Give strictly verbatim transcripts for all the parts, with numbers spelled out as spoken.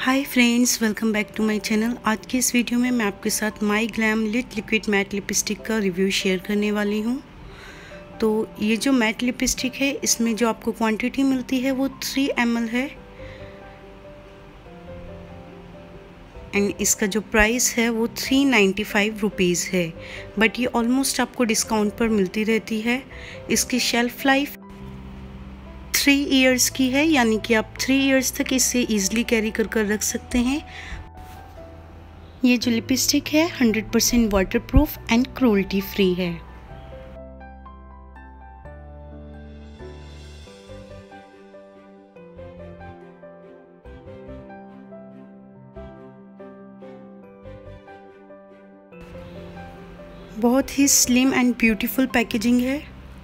Hi friends, welcome back to my channel. आज की इस वीडियो में मैं आपके साथ MyGlamm lit liquid matte lipstick का रिव्यू शेयर करने वाली हूँ। तो ये जो मैट लिपस्टिक है, इसमें जो आपको क्वांटिटी मिलती है वो थ्री एम एल है एंड इसका जो प्राइस है वो थ्री नाइन्टी फाइव रुपीज़ है, बट ये ऑलमोस्ट आपको डिस्काउंट पर मिलती रहती है। इसकी शेल्फ लाइफ थ्री इयर्स की है, यानी कि आप थ्री इयर्स तक इसे ईजिली कैरी कर कर रख सकते हैं। ये जो लिपस्टिक है hundred percent waterproof and cruelty free है। बहुत ही स्लिम एंड ब्यूटीफुल पैकेजिंग है।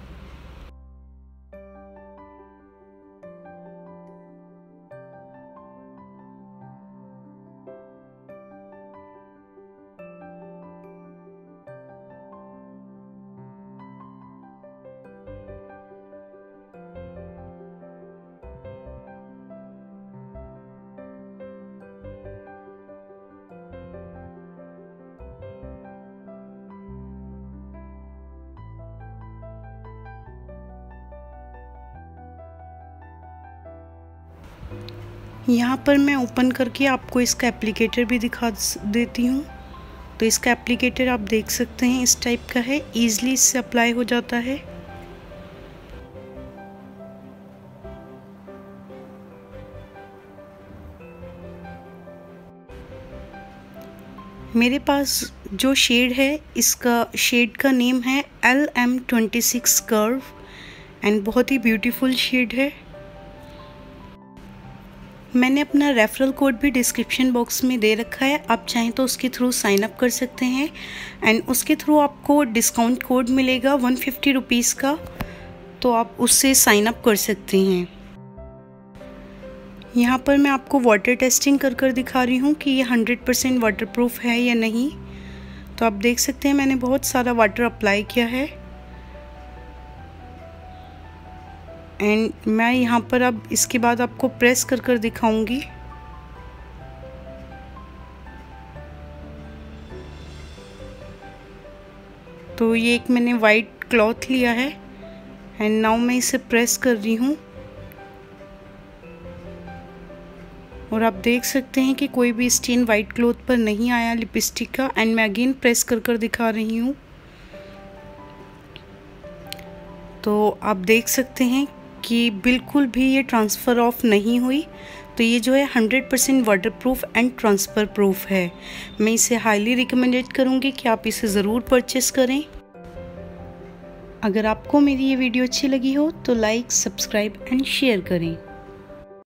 यहाँ पर मैं ओपन करके आपको इसका एप्लीकेटर भी दिखा देती हूँ। तो इसका एप्लीकेटर आप देख सकते हैं, इस टाइप का है, ईजिली इससे अप्लाई हो जाता है। मेरे पास जो शेड है, इसका शेड का नेम है L M twenty six curve and बहुत ही ब्यूटीफुल शेड है। मैंने अपना रेफरल कोड भी डिस्क्रिप्शन बॉक्स में दे रखा है, आप चाहें तो उसके थ्रू साइन अप कर सकते हैं एंड उसके थ्रू आपको डिस्काउंट कोड मिलेगा वन फिफ्टी रुपीज़ का, तो आप उससे साइन अप कर सकते हैं। यहाँ पर मैं आपको वाटर टेस्टिंग कर कर दिखा रही हूँ कि ये हंड्रेड परसेंट वाटरप्रूफ है या नहीं। तो आप देख सकते हैं मैंने बहुत सारा वाटर अप्लाई किया है एंड मैं यहाँ पर अब इसके बाद आपको प्रेस कर कर दिखाऊंगी। तो ये एक मैंने वाइट क्लॉथ लिया है एंड नाउ मैं इसे प्रेस कर रही हूँ और आप देख सकते हैं कि कोई भी स्टेन वाइट क्लॉथ पर नहीं आया लिपस्टिक का। एंड मैं अगेन प्रेस कर कर दिखा रही हूँ। तो आप देख सकते हैं कि बिल्कुल भी ये ट्रांसफ़र ऑफ नहीं हुई। तो ये जो है hundred percent waterproof and transfer proof है। मैं इसे हाईली रिकमेंडेड करूँगी कि आप इसे ज़रूर परचेस करें। अगर आपको मेरी ये वीडियो अच्छी लगी हो तो लाइक, सब्सक्राइब एंड शेयर करें।